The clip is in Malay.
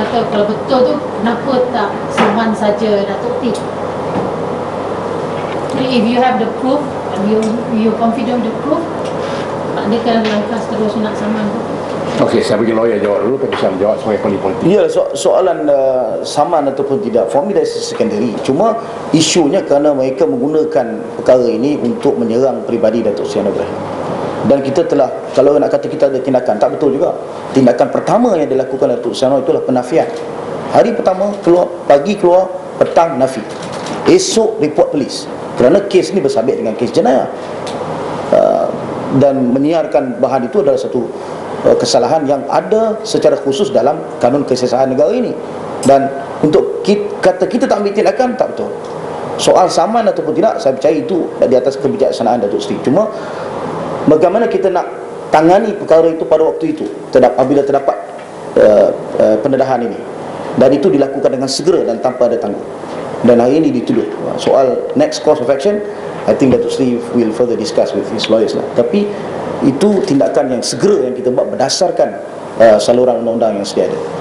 kata kalau betul tu kenapa tak Saman saja Datuk T? If you have the proof and you confident the proof, adakah langkah seterusnya nak Saman tu? Okey, saya bagi lawyer jawab dulu, tapi saya menjawab sebagai ahli politik. Ya, soalan saman ataupun tidak, for me that's secondary. Cuma isunya kerana mereka menggunakan perkara ini untuk menyerang peribadi Datuk Seri Anwar Ibrahim. Dan kita telah, kalau nak kata kita ada tindakan, tak betul juga. Tindakan pertama yang dilakukan Datuk Seri Anwar itulah penafian. Hari pertama keluar, pagi keluar, petang nafi. Esok report polis. Kerana kes ini bersabit dengan kes jenayah. Dan menyiarkan bahan itu adalah satu kesalahan yang ada secara khusus dalam kanun kesiasatan negara ini. Dan untuk kata kita tak ambil tindakan, tak betul. Soal saman ataupun tidak, saya percaya itu di atas kebijaksanaan Datuk Seri. Cuma bagaimana kita nak tangani perkara itu pada waktu itu apabila terdapat pendedahan ini, dan itu dilakukan dengan segera dan tanpa ada tangguh. Dan hari ini dituduh. Soal next course of action, I think Datuk Seri will further discuss with his lawyers lah. Tapi itu tindakan yang segera yang kita buat berdasarkan saluran undang-undang yang sedia ada.